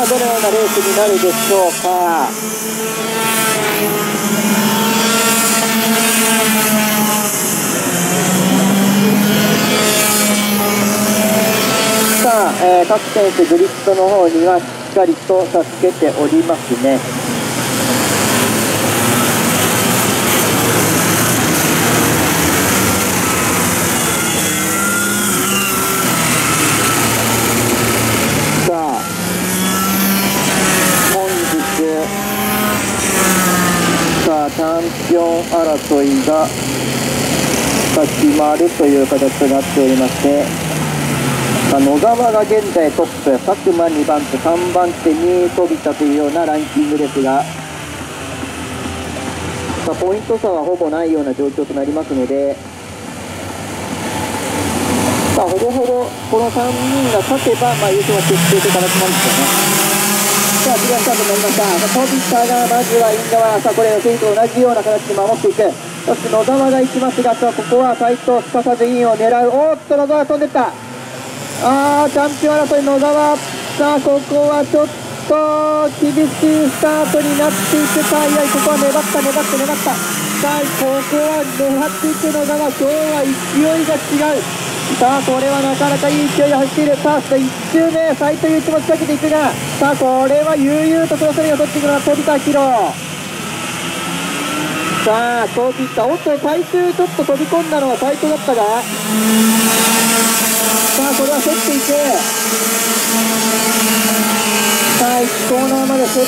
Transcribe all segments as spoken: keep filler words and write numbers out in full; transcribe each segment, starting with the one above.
どのようなレースになるでしょうか。さあ、えー、各選手グリッドの方にはしっかりと助けておりますね。さあ、本日さあチャンピオン争いが決まるという形となっておりまして、野沢が現在トップ、佐久間にばん手、さんばん手に飛田というようなランキングですが、まあ、ポイント差はほぼないような状況となりますので、まあ、ほぼほぼこのさんにんが勝てば、まあ、優勝は決定という形なんですよね。さあ、次はスタートになりました。飛田がまずはイン側、さあこれ予選と同じような形で守っていく。そして野沢が行きますが、さあここは斉藤すかさずインを狙う。おーっと野沢飛んでった。あー、チャンピオン争い野沢。さあここはちょっと厳しいスタートになっていくか。いや、ここは粘った粘って粘った。さあここは狙っていく野沢。今日は勢いが違う。さあこれはなかなかいい勢いで走っている。さあいち周目斉藤佑一も仕掛けていくが、さあこれは悠々とそのそれを取っていくのは飛田博。さあ飛田、おっと最終ちょっと飛び込んだのは斉藤だったが、さあこれは競っていく。さあいちコーナーまで競って、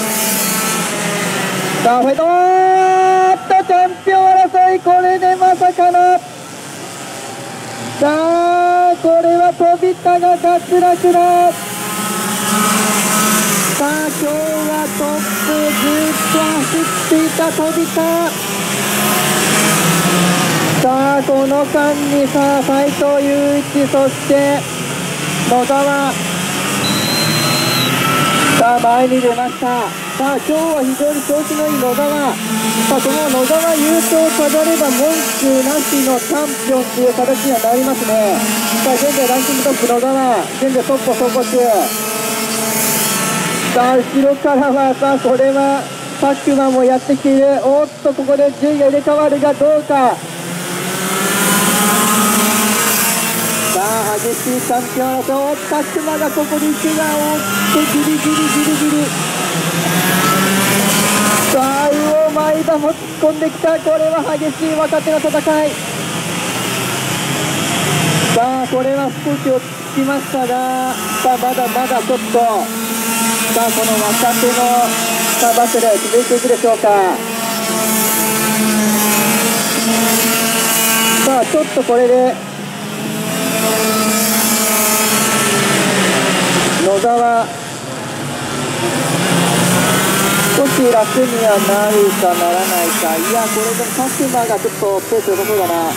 さあフェイト、おーっとチャンピオン争い、これでまさかの、さあこれは飛田が脱落だ。さあ今日はトップずっと走っていた飛田。さあこの間にさあ斉藤佑一、そして野沢、さあ前に出ました。さあ今日は非常に調子のいい野沢。さあこの野沢優勝を飾れば文句なしのチャンピオンという形にはなりますね。さあ現在ランキングトップ野沢、現在トップを走行中。さあ後ろからはさあこれは佐久間もやってきている。おっとここで順位が入れ替わるがどうか。さあ激しいチャンピオン争い、佐久間がここに行くが、おっとギリギリギリギリ。さあ魚前田も突っ込んできた。これは激しい若手の戦い。さあこれは少し落ち着きましたが、さあまだまだちょっと、さあこの若手のさあバトル続いていくでしょうか。さあちょっとこれで野沢少し楽にはなるかならないか。いやこれで佐久間がちょっとペース良さそうだな。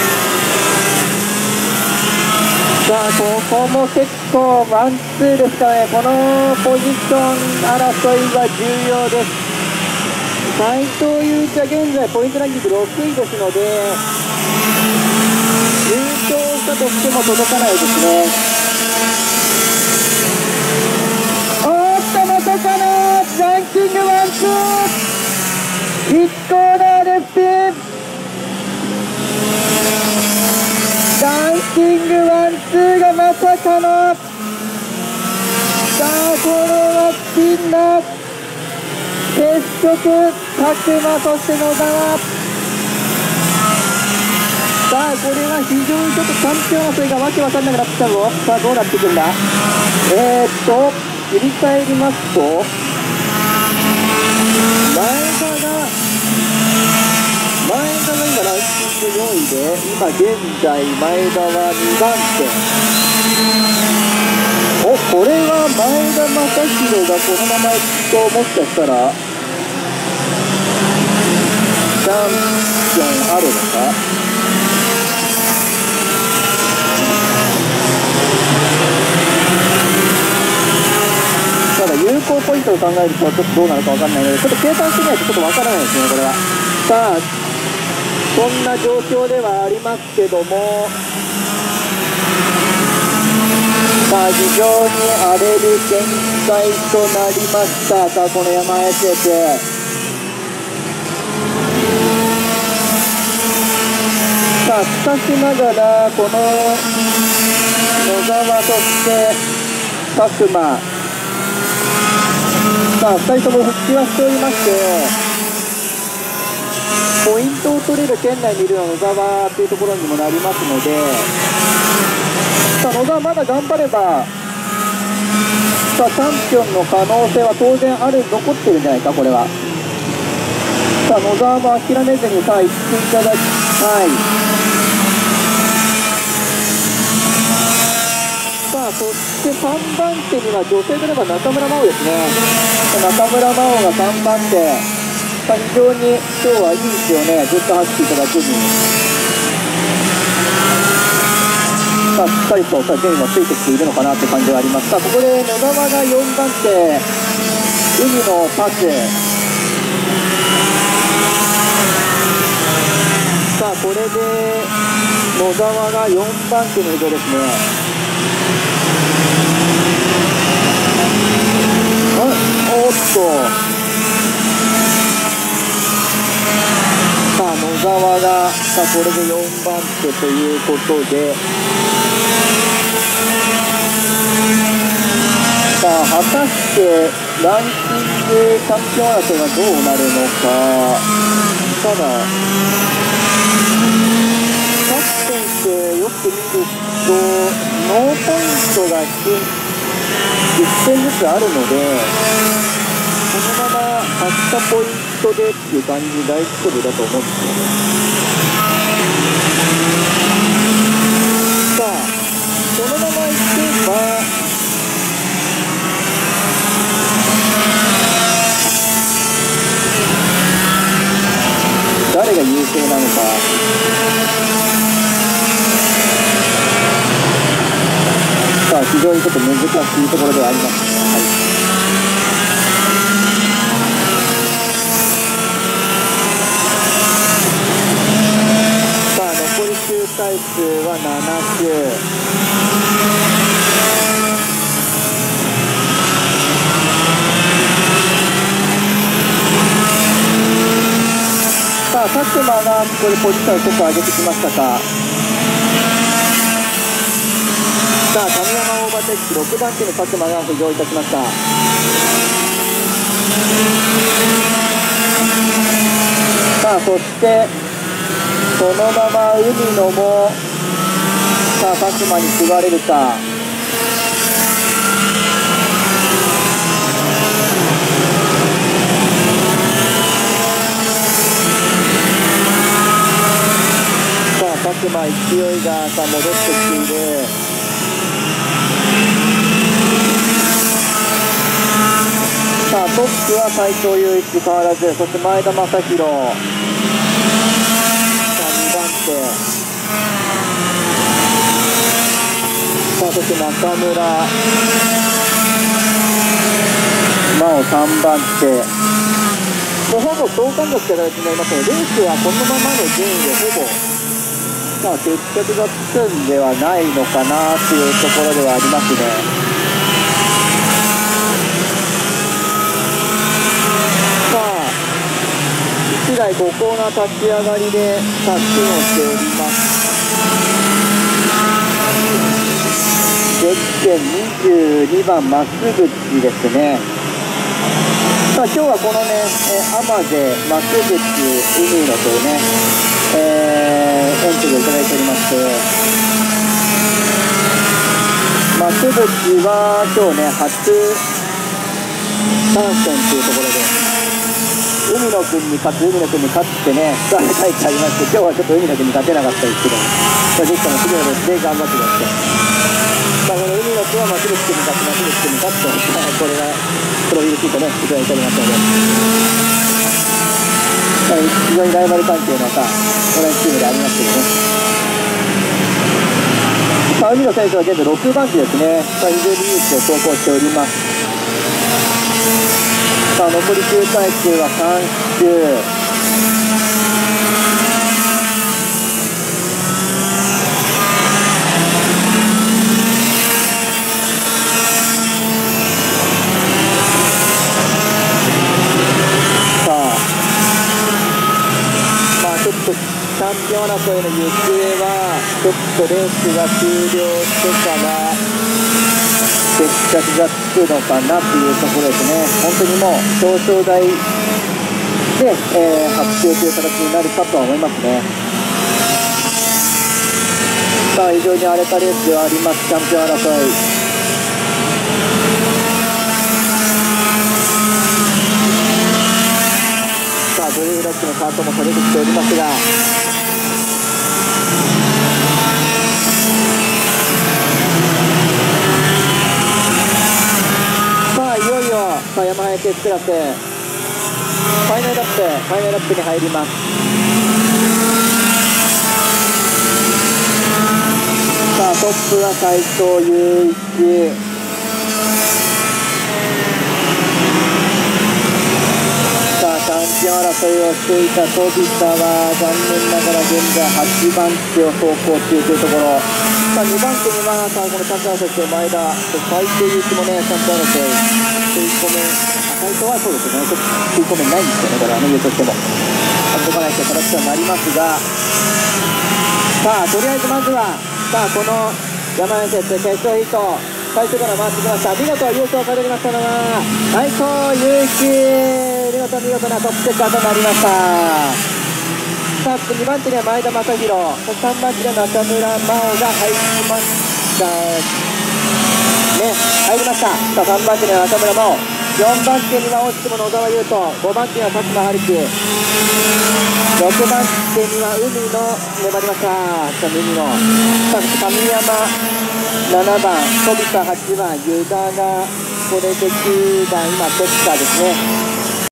さあここも結構ワンツーですかね。このポジション争いは重要です。斉藤佑一は現在ポイントランキングろくいですので、優勝したとしても届かないですね。おっとまさかのランキングワンツー、いちコーナーでスピン。ランキングワンツーがまさかの、さあこれはスピンだ。結局佐久間、そして野沢。さあこれは非常にちょっとチャンピオン争いがわけわかんなくなってきたぞ。さあどうなっていくんだ。えーっと振り返りますと、前田が前田が今ランキングよんいで、今現在前田はにばん手。お、これは前田正宏がこのままいくと、もしかしたらチャンピオンあるのか。ただ有効ポイントを考えるとちょっとどうなるか分かんないので、ちょっと計算してみないとちょっと分からないですねこれは。さあそんな状況ではありますけども、ささあ、非常に荒れる展開となりました。さあ、この山 エスエス。さあ、しかしながら、この野沢、そして佐久間、さあ、ふたりとも復帰はしておりまして、ポイントを取れる圏内にいるのは野沢というところにもなりますので、さあ、野沢まだ頑張れば、さあ、チャンピオンの可能性は当然ある、残ってるんじゃないか、これは。さあ、野沢も諦めずに、さあ、行っていただきたい。さあ、そしてさんばん手には女性であれば中村真央ですね。中村真央がさんばん手。さあ、非常に今日はいいですよね、ずっと走っていただくに。さあ、しっかりとさあ順位もついてきているのかなって感じはあります。さあ、ここで野沢がよんばん手、海のパス。さあ、これで野沢がよんばん手の移動ですね。あ、おっと。さあ、野沢が、さあ、これでよんばん手ということで、さあ、果たしてランキングチャンピオン争いはどうなるのか。ただ、各選手よく見ると、ノーポイントがいちてんずつあるので、このまま発したポイントでっていう感じで大丈夫だと思うんですよね。さあ、このままいけば、誰が優勢なのか。さあ、非常にちょっと難しいところではあります。はい、さあ、残り周回数はなな周。さあ、佐久間がここでポジションをちょっと上げてきましたか。さあ、神山オーバーテックろくばん手の佐久間が浮上いたしました。さあ、そしてそのまま海野も、さあ、佐久間に継がれるか。佐久間、勢いがさ戻ってきている。さあ、トップは斉藤佑一変わらず、そして前田正宏、さあにばん手、さあそして中村真央さんばん手。もうほぼ等間隔って形になりますので、レースはこのままの順位でほぼまあ、決着がつくんではないのかなというところではありますね。さあ、いちだいごコーナー立ち上がりでタッチをしております。ゼッケンにじゅうにばん増口ですね。さあ、今日はこのね、アマゼ、増口、海野というね、えー、エントリーをいただいておりまして、増口は今日ね、初参戦というところで、海野君に勝つ、海野君に勝ってね、スター書いてありまして、今日はちょっと海野君に勝てなかったですけど、まあ、ぜひとも次のレースで頑張ってください。まあ、この海野君は増口君に勝って、増口君に勝って、これがプロフィールシートね、いただいておりますので、非常にライバル関係のさ、同じチームでありますけどね。さあ、海野選手は現在ろくばん手ですね。さあ、非常にいい位置を走行しております。さあ、残り周回数はさん周。さの行方はちょっとレースが終了してから決着がつくのかなというところですね。本当にもう表彰台で、えー、発表という形になるかとは思いますね。さあ非常に荒れたレースではあります。チャンピオン争い。さあブルーロックのカートも出てきておりますが、さあいよいよさあヤマハ エスエス クラスファイナルラップファイナルラップに入ります。さあトップは斉藤雄一、さあチャンピオン争いをしていた飛田は残念ながら現在はちばん手を走行中というところ。さあにばん手にはさあこのチャンピオン争いして前田、斉藤雄一もねチャンピオン争い吸い込め、斉藤はそうですよね、ちょっと吸い込めないんですよね、これはね、言うとしてもあそこないという形はなりますが、さあとりあえずまずはさあこのヤマハ エスエス 決勝ヒット最初から回ってきました。見事優勝を飾りましたのは斉藤雄一、見事見事なトップチェッカーとなりました。さあにばん手には前田正宏、さんばん手には中村真央が入りましたね、入りました。さあさんばん手には中村真央、よんばん手には惜しくも野沢優斗、ごばん手には佐久間春樹、ろくばん手には海野粘りました。さあ海野、さあ神山ななばん、飛田はちばん、湯田がこれできゅうばん、今トップカーですね。